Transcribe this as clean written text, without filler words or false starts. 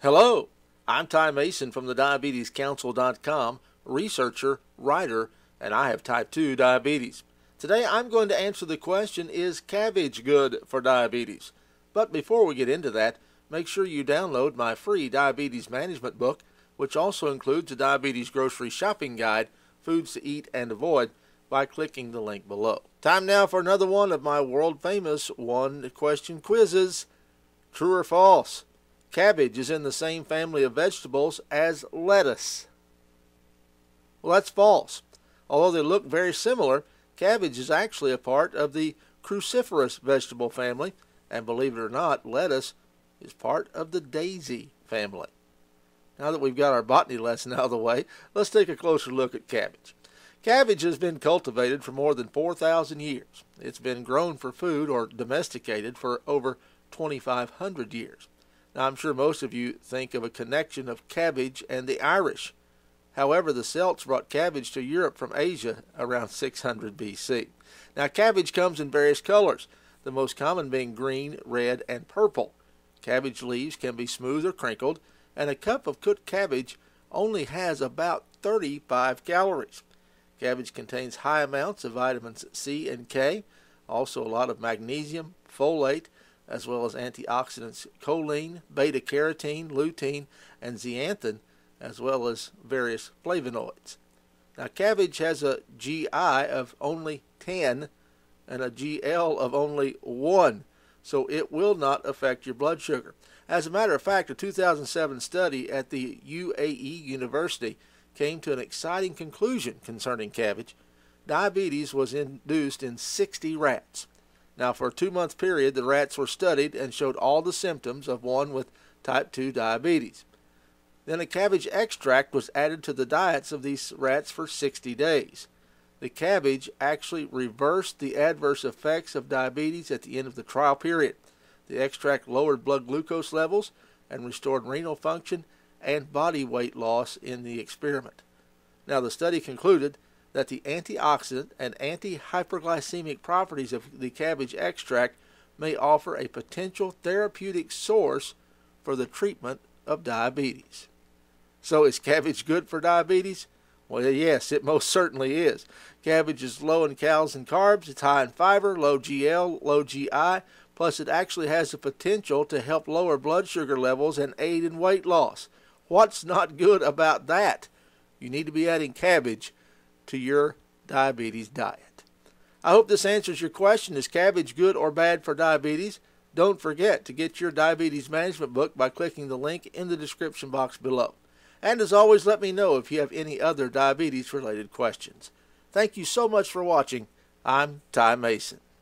Hello, I'm Ty Mason from the diabetescouncil.com, researcher, writer, and I have type 2 diabetes. Today I'm going to answer the question, is cabbage good for diabetes? But before we get into that, make sure you download my free diabetes management book, which also includes a diabetes grocery shopping guide, foods to eat and avoid, by clicking the link below. Time now for another one of my world-famous one-question quizzes. True or false? Cabbage is in the same family of vegetables as lettuce. Well, that's false. Although they look very similar, cabbage is actually a part of the cruciferous vegetable family, and believe it or not, lettuce is part of the daisy family. Now that we've got our botany lesson out of the way, let's take a closer look at cabbage. Cabbage has been cultivated for more than 4,000 years. It's been grown for food or domesticated for over 2,500 years. Now, I'm sure most of you think of a connection of cabbage and the Irish. However, the Celts brought cabbage to Europe from Asia around 600 BC. Now, cabbage comes in various colors, the most common being green, red, and purple. Cabbage leaves can be smooth or crinkled, and a cup of cooked cabbage only has about 35 calories. Cabbage contains high amounts of vitamins C and K, also a lot of magnesium, folate, as well as antioxidants choline, beta-carotene, lutein, and zeaxanthin, as well as various flavonoids. Now, cabbage has a GI of only 10 and a GL of only 1, so it will not affect your blood sugar. As a matter of fact, a 2007 study at the UAE University came to an exciting conclusion concerning cabbage. Diabetes was induced in 60 rats. Now, for a 2-month period, the rats were studied and showed all the symptoms of one with type 2 diabetes. Then a cabbage extract was added to the diets of these rats for 60 days. The cabbage actually reversed the adverse effects of diabetes at the end of the trial period. The extract lowered blood glucose levels and restored renal function and body weight loss in the experiment. Now, the study concluded that the antioxidant and anti-hyperglycemic properties of the cabbage extract may offer a potential therapeutic source for the treatment of diabetes. So, is cabbage good for diabetes? Well, yes, it most certainly is. Cabbage is low in calories and carbs, it's high in fiber, low GL, low GI, plus it actually has the potential to help lower blood sugar levels and aid in weight loss. What's not good about that? You need to be adding cabbage to your diabetes diet. I hope this answers your question. Is cabbage good or bad for diabetes? Don't forget to get your diabetes management book by clicking the link in the description box below. And as always, let me know if you have any other diabetes related questions. Thank you so much for watching. I'm Ty Mason.